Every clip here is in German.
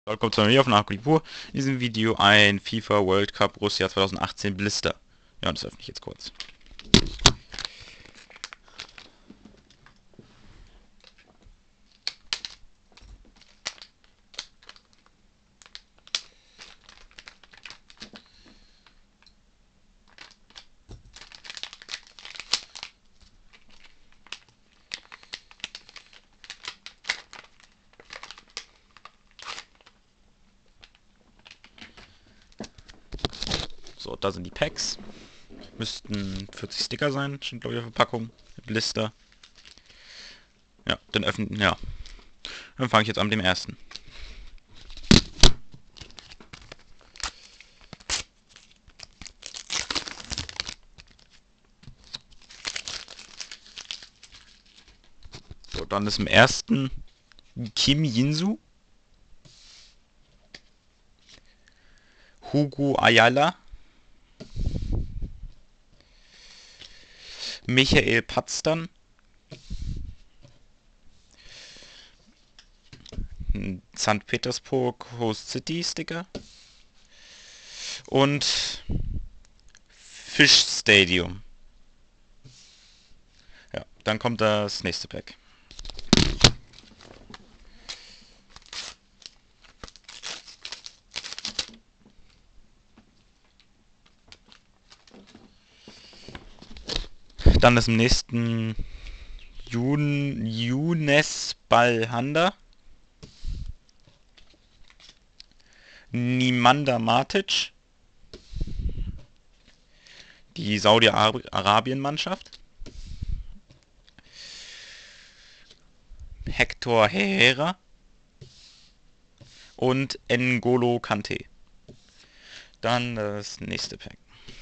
Willkommen zu einer Videoaufnahme Kulipur. In diesem Video ein FIFA World Cup Russia 2018 Blister. Ja, und das öffne ich jetzt kurz. So, da sind die Packs. Müssten 40 Sticker sein, schon glaube ich auf der Verpackung. Blister. Ja, dann öffnen, ja. Dann fange ich jetzt an mit dem ersten. So, dann ist im ersten Kim Jinsu, Hugo Ayala, Michael Patzdan, St. Petersburg Host City Sticker und Fish Stadium. Ja, dann kommt das nächste Pack. Dann ist im nächsten Younes Balhanda, Nimanda Matic, die Saudi-Arabien-Mannschaft, Hector Herrera und N'Golo Kante. Dann das nächste Pack.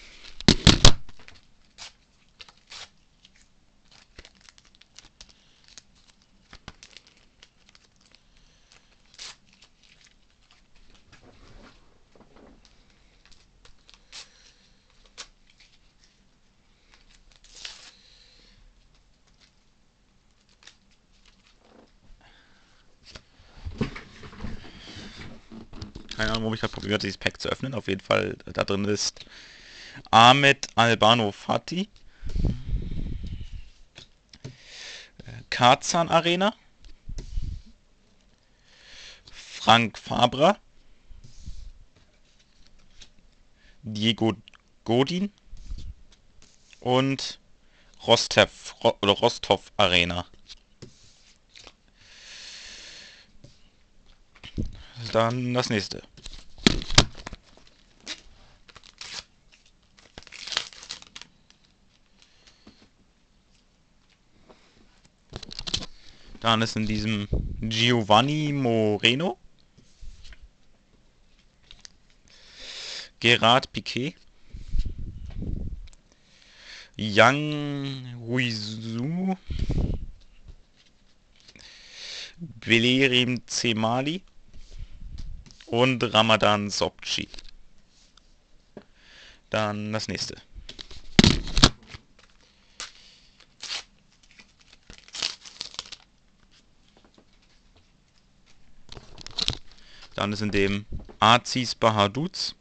Keine Ahnung, warum ich gerade probiert habe, dieses Pack zu öffnen. Auf jeden Fall, da drin ist Ahmed Albano Fati, Karzan Arena, Frank Fabra, Diego Godin und Rostov Arena. Dann das nächste. Dann ist in diesem Giovanni Moreno, Gerard Piqué, Yang Huizu, Belerim Cemali und Ramadan Sobci. Dann das nächste. Dann ist in dem Aziz Bahaduz,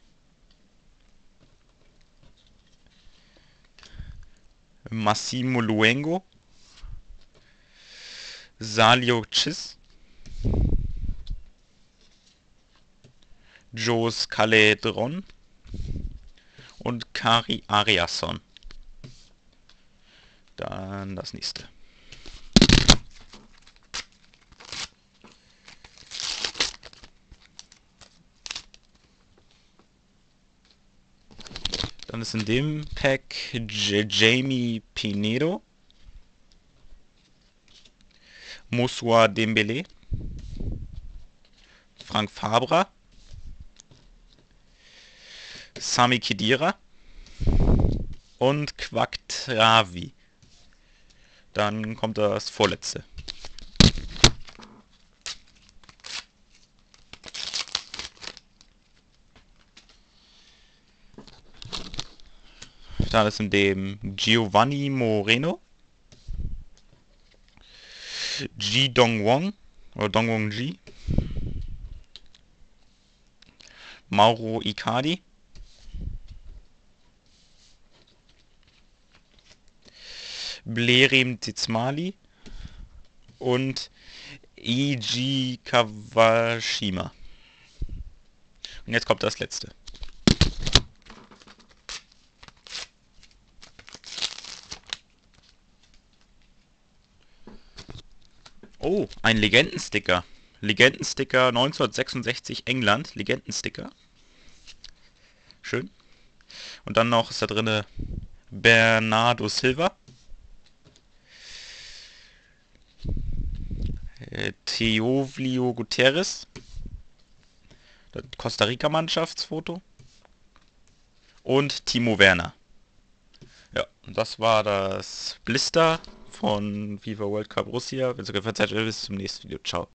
Massimo Luengo, Salio Cis, Jos Caledron und Kari Ariasson. Dann das nächste. Dann ist in dem Pack Jamie Pinedo, Moussa Dembele, Frank Fabra, Sami Khedira und Quacktravi. Dann kommt das vorletzte. Da ist in dem Giovanni Moreno, Ji Dongwon oder Dongwon Ji, Mauro Icardi. Blerim Tizmali und Eiji Kawashima. Und jetzt kommt das letzte. Oh, ein Legendensticker. Legendensticker 1966 England. Legendensticker. Schön. Und dann noch ist da drinne Bernardo Silva. Teovlio Guterres. Das Costa Rica Mannschaftsfoto. Und Timo Werner. Ja, das war das Blister von FIFA World Cup Russia. Wenn es euch gefallen hat, bis zum nächsten Video. Ciao.